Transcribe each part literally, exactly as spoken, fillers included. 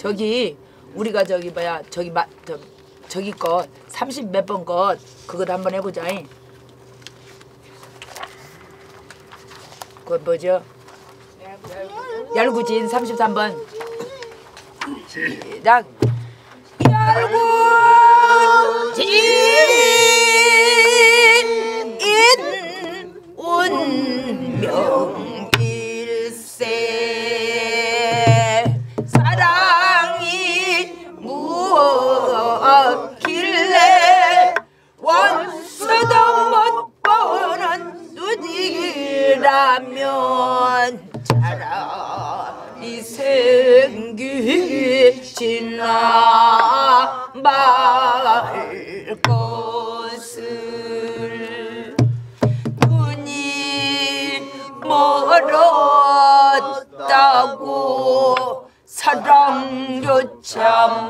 저기 우리가 저기 뭐야 저기 마, 저, 저기 거 삼십 몇 번 거 그것 한번 해보자. 그 뭐죠? 열구진 삼십삼 번. 시작. 열구진 운명일세 사랑이 무엇길래 원수도 못 보는 눈이라면 차라리 생기지나 말 것을 눈이 멀었다고 사랑조차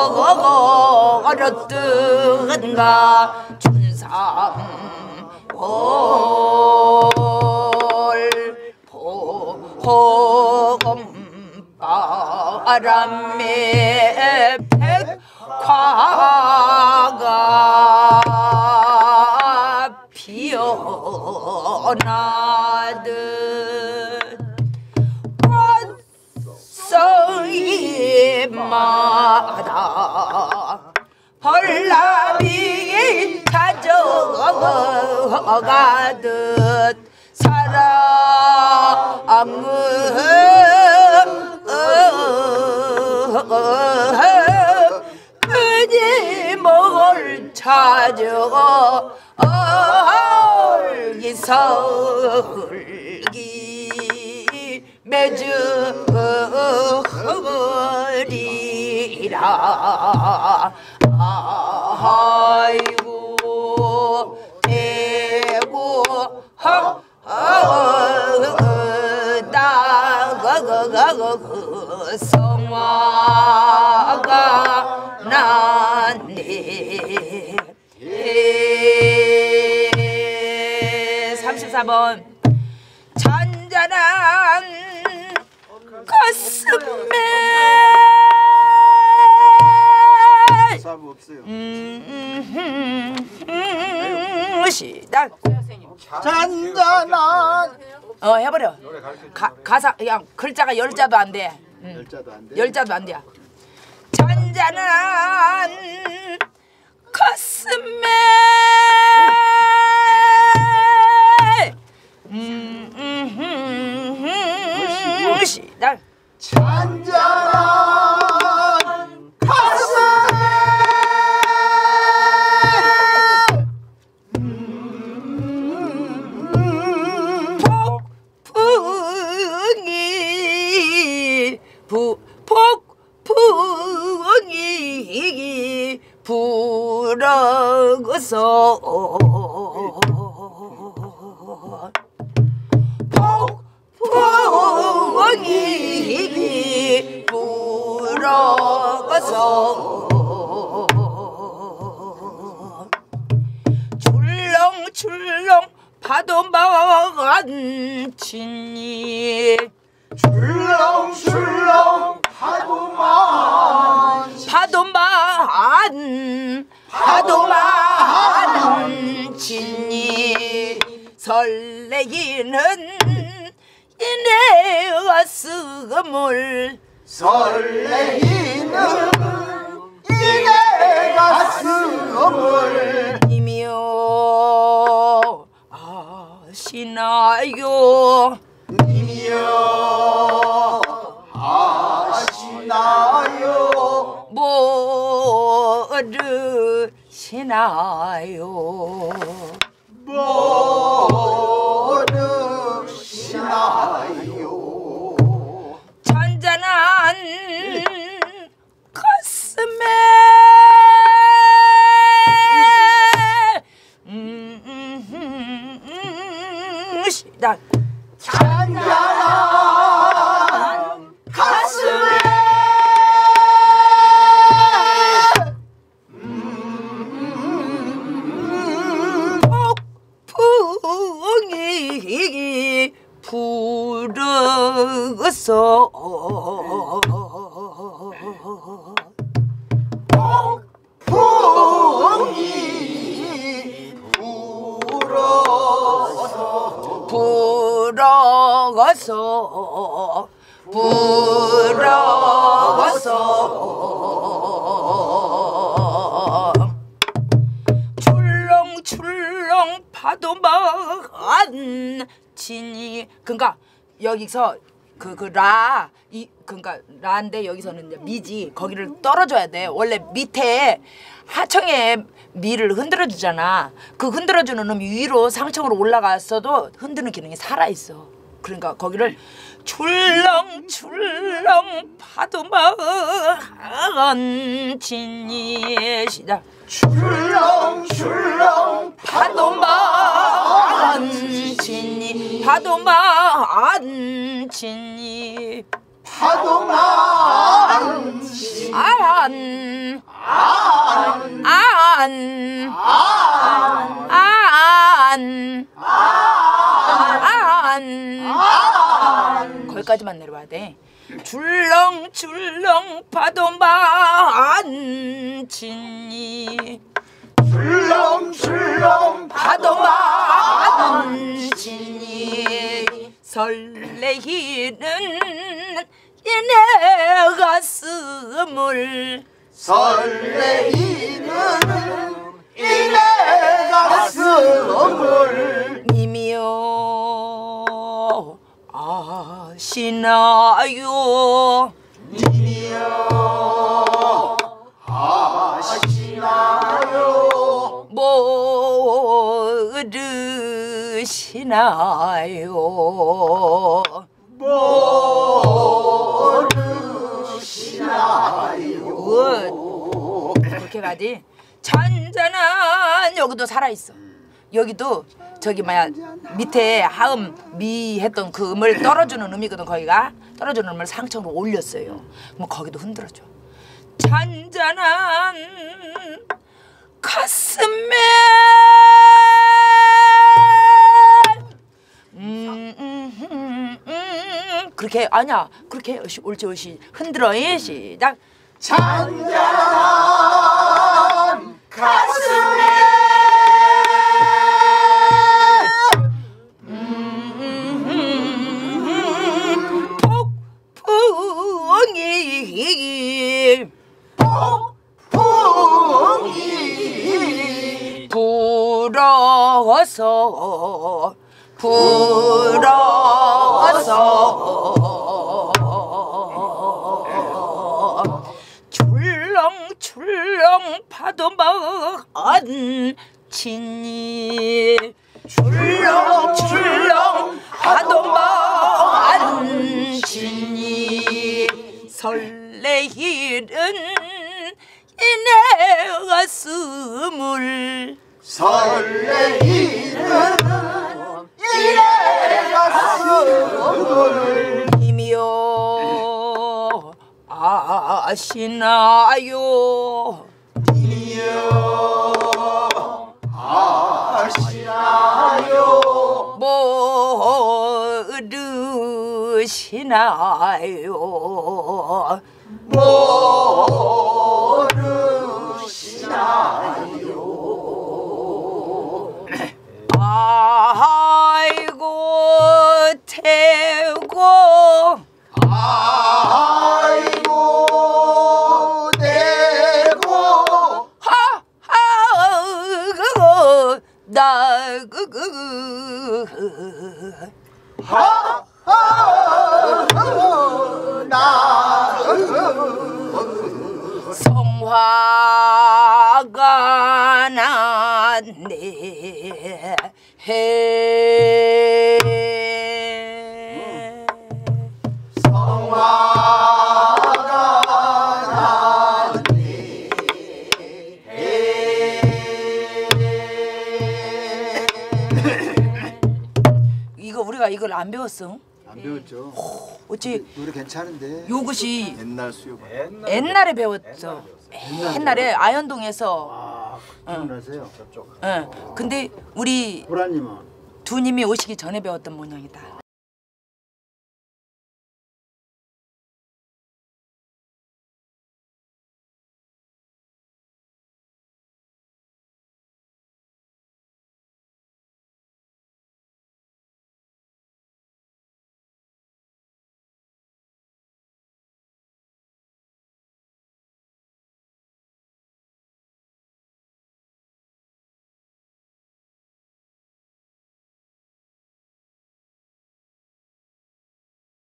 먹었던가 춘삼월 봄바람에 백화가 피어나듯 꽃송이마다 벌나비 찾아가듯 사랑은 끊임을 찾아 얼기설기 맺으리라. 아이고 대고 헉 나그 성화가 났네. 삼십사 번 잔잔한 가슴에 음, 음, 시작. 잔잔한 어 해버려. 가, 가사 그냥 글자가 열 자도 안 돼. 응. 열 자도 안 돼. 열 자도 안 돼. 잔잔한 가슴에 음, 음, 음, 음, 시작. 잔잔한 가슴에 폭풍이 부 폭풍이 불어서 폭풍이 불어서 출렁출렁 파도만 치니 출렁출렁 파도만 파도만 파도만 치니 설레이는 이내 가슴을 설레이는 이내 가슴을 이며 아시나요 님이여 아시나요 모르시나요 모르시나요 잔잔한 가슴에 음, 음, 음, 음, 시작. 잔잔한 가슴에 폭풍이 불어서 부러워서 부러워서 출렁출렁 파도만 지니. 그러니까 여기서 그 그 라 이 그러니까 라인데 여기서는 이제 미지 거기를 떨어줘야 돼. 원래 밑에 하청에 미를 흔들어 주잖아. 그 흔들어 주는 음이 위로 상청으로 올라갔어도 흔드는 기능이 살아 있어. 그러니까 거기를 출렁출렁 파도만 지니. 시작. 출렁출렁 파도만 지니. 파도만 지니. 파도만 안, 안, 안, 안, 안, 안. 거기까지만 내려와야 돼. 줄렁줄렁 파도만 지니. 출렁출렁 파도만 지니. 설레이는 이내 가슴을 설레이는 이내 가슴을 님이여 아시나요? 님이여 아시나요? 모르시나요? 모르시나요? 굿. 그렇게 가지. 잔잔한 여기도 살아있어. 여기도 저기 뭐야 밑에 하음 미 했던 그 음을 떨어주는 음이거든. 거기가 떨어주는 음을 상청으로 올렸어요. 그럼 거기도 흔들어줘. 잔잔한 가슴에 음, 음, 음, 음. 그렇게 아니야. 그렇게 옳지 옳지 옳지. 흔들어. 예, 시작. 잔잔한 가슴에 폭풍이 폭풍이 불어서 불어서 출렁출렁 파도만 지니. 출렁출렁 파도만 지니. 설레이는 이내 가슴을 설레이는 이내 가슴을 님이여 아시나요? 님이여 아시나요? 모르시나요? 모르시나요? 아이고 태고 아이고 대고 하하 그거 나 그거 나 성화가 났네 해 성화가 났네 이거 우리가 이걸 안 배웠어? 안 배웠죠. 어찌 노래 괜찮은데. 요것이 옛날 수요반. 옛날에 배웠어. 옛날에 아현동에서 아, 기억나세요? 응. 근데 우리 보라님은 두 님이 오시기 전에 배웠던 모양이다.